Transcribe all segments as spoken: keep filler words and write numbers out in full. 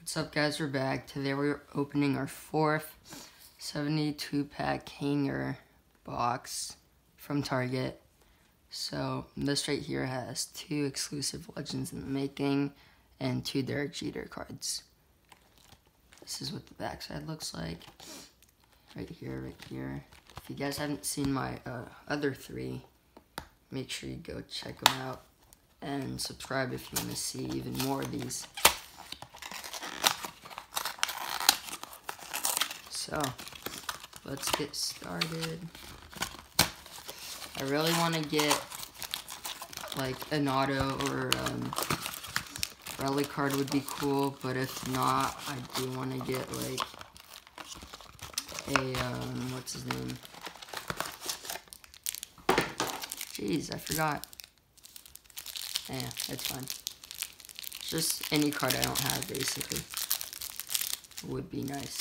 What's up, guys? We're back. Today we're opening our fourth seventy-two pack hanger box from Target. So this right here has two exclusive Legends in the Making and two Derek Jeter cards. This is what the backside looks like. Right here, right here. If you guys haven't seen my uh, other three, make sure you go check them out and subscribe if you want to see even more of these. So, let's get started. I really want to get, like, an auto or um, relic card would be cool, but if not, I do want to get, like, a, um, what's his name? Jeez, I forgot. Yeah, that's fine. Just any card I don't have, basically, would be nice.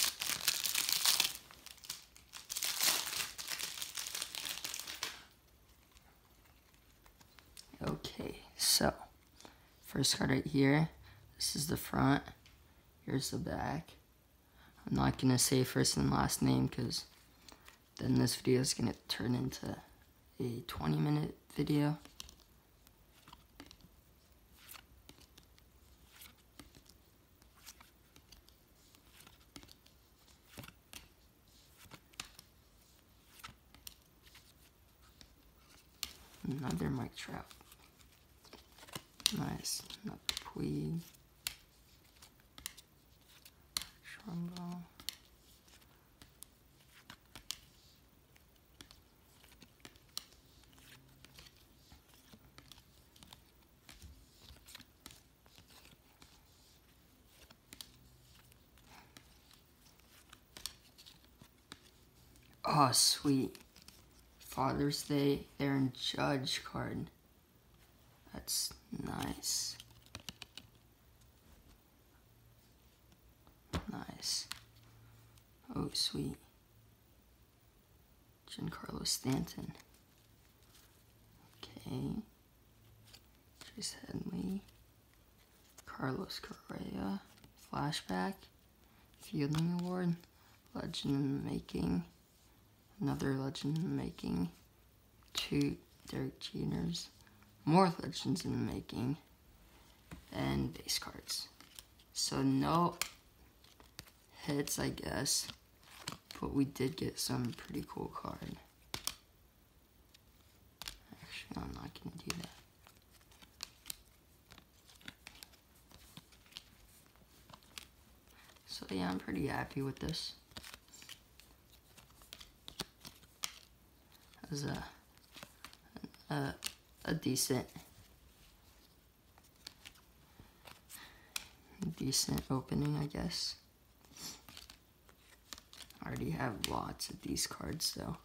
Okay, so, first card right here, this is the front, here's the back. I'm not going to say first and last name because then this video is going to turn into a twenty minute video. Another Mike Trout. Nice. Another Puig. Trumbo. Oh, sweet. Father's Day Aaron Judge card. That's nice. Nice. Oh, sweet. Giancarlo Stanton. Okay. Chase Headley. Carlos Correa. Flashback. Fielding Award. Legend in the Making. Another Legend in the Making. Two Derek Jeters. More Legends in the Making. And base cards. So no hits, I guess. But we did get some pretty cool card. Actually, I'm not going to do that. So yeah, I'm pretty happy with this. That was a, a, a decent, decent opening, I guess. I already have lots of these cards though,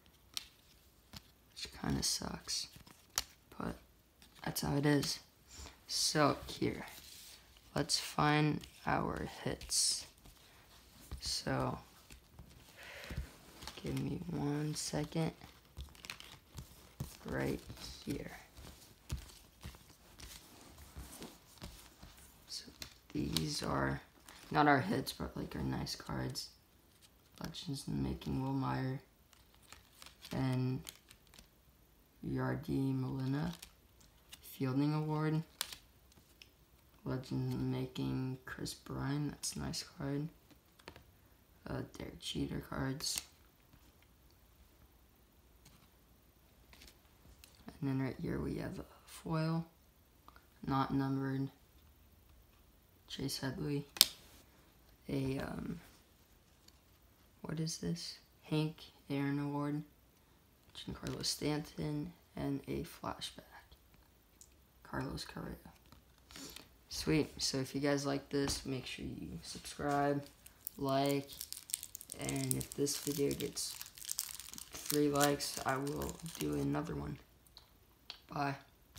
which kind of sucks, but that's how it is. So here, let's find our hits. So, give me one second. Right here. So these are not our hits, but like our nice cards. Legends in the Making, Will Meyer and Yardy Molina. Fielding Award. Legends in the Making, Chris Bryant. That's a nice card. Uh, Derek Jeter cards. And then right here we have a foil, not numbered, Chase Headley, a, um, what is this? Hank Aaron Award, Giancarlo Stanton, and a flashback, Carlos Correa. Sweet. So if you guys like this, make sure you subscribe, like, and if this video gets three likes, I will do another one. Bye.